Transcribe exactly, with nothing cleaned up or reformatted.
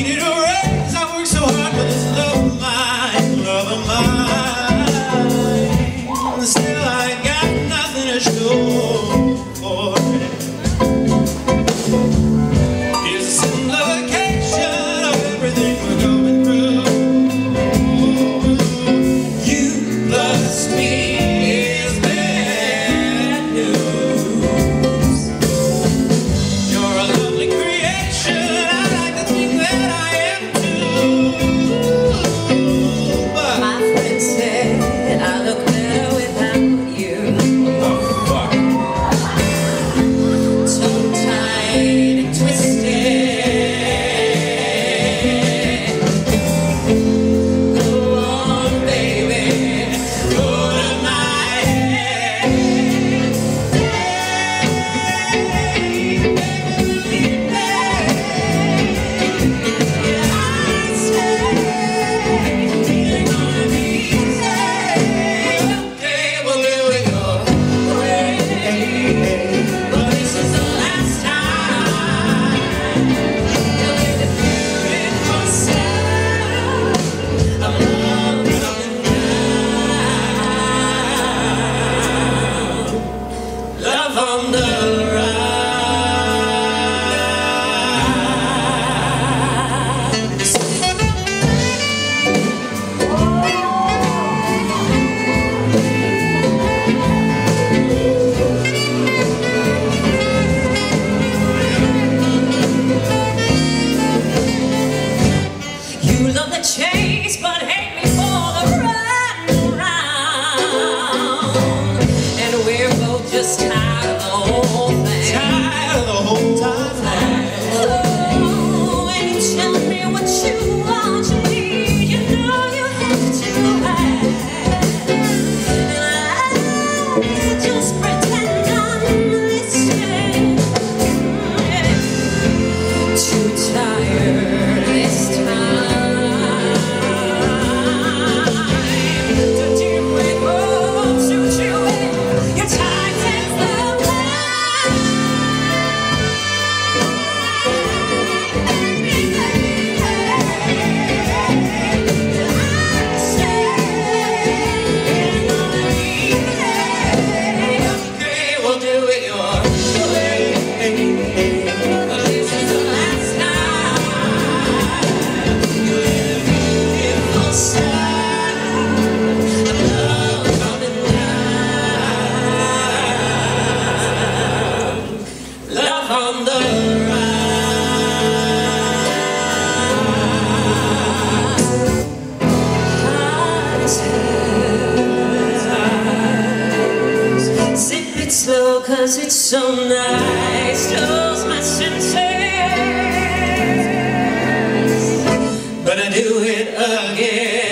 needed a raise. I worked so hard for this love of mine, love of mine. Still I got nothing to show for it. Here's a simplification of everything we're going through. You plus me is bad news. You're a lovely creation. I like to think that I am too. But my friend said I look better without you. oh fuck. Tongue-tied and twisted. Go on, baby, go to my head. Okay, we'll do it your way, but this is the last time you'll hear the beautiful sound of love coming down. Love on the rise. You love the chase, but hate me for the run around. And we're both just tired of the whole thing. Tired of the whole time. Oh, and you tell me what you want, you need, you know you have to have. And I just pretend I'm listening. Too tired this time to deal with hope, to chew it. Your time is the okay, we'll do it your way. But this is the last time you hear the beautiful sound of love coming down. Love on the rise. Sip it slow, cause it's so nice. Dulls my senses, but I do it again.